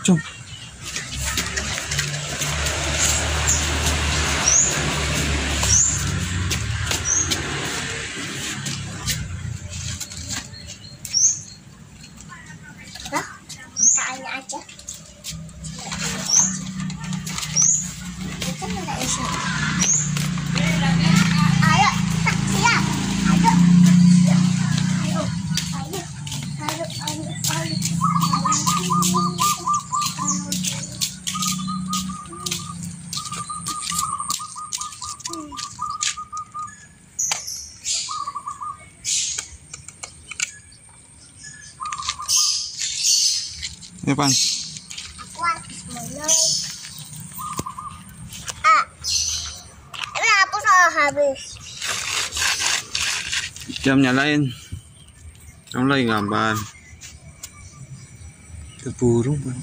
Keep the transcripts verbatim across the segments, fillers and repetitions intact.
Cung. Nah, kainnya aja. Itu mana isi? Ayo, kita siap. Ayo. Ayo. Ayo. Ayo, ayo, ayo. Ya, Pan. Aku habis mulai. Ah. Ini aku salah habis. Jam nyalain. Kamu lagi gambar. Keburu, Pan.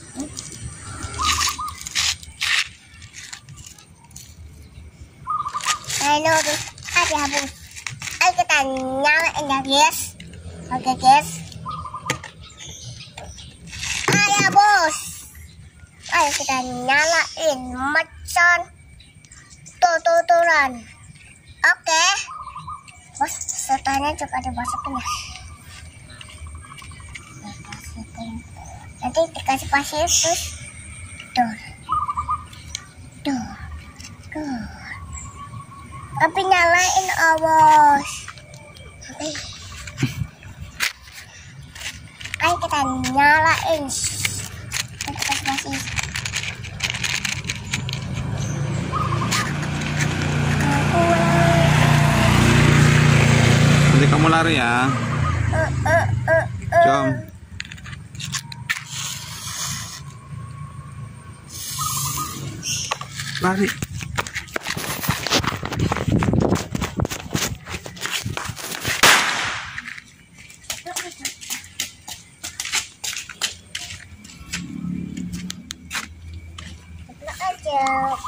Ayo, ada habis. Ayo kita nyalain ya, guys. Oke, guys. Ayo, bos. Ayo kita nyalain macan tuturan. Oke. Bos, sertanya juga dimasukin ya. Nanti dikasih pasir terus tuh. Tuh. Tuh. Tapi nyalain, oh, bos. Oke. Ayo kita nyalain. Kita kasih pasir. Nanti kamu lari ya. Uh, uh, uh, uh. Jom. Lari. Ceplok aja.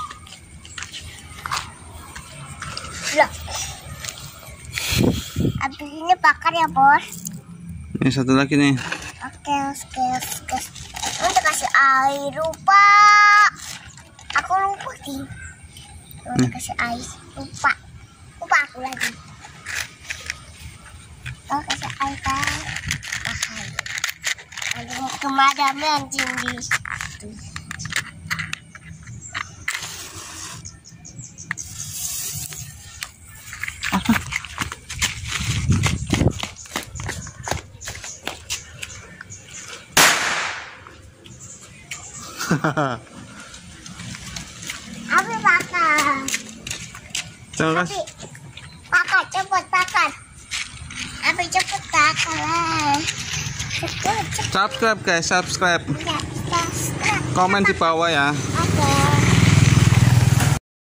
Loh. Abis ini bakar ya, bos. Ini satu lagi nih. Oke, oke, oke. Nanti kasih air, lupa. Aku lupa sih. Nanti kasih air, lupa. Lupa aku lagi. Kalau kasih air kan, bahaya. Nanti pemadaman tinggi. Abi bakar. Coba. Abi bakar, cepet bakar. Abi cepet bakar lah. Cepet, cepet. Subscribe guys, subscribe. Ya, subscribe. Komen di bawah ya.